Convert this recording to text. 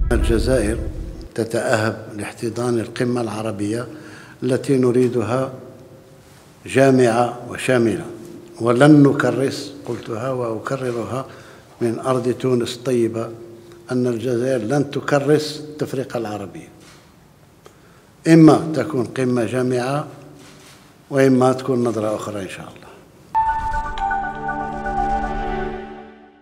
الجزائر تتأهب لاحتضان القمة العربية التي نريدها جامعة وشاملة، ولن نكرس، قلتها وأكررها من أرض تونس الطيبة، أن الجزائر لن تكرس التفرقة العربية، إما تكون قمة جامعة وإما تكون نظرة أخرى إن شاء الله.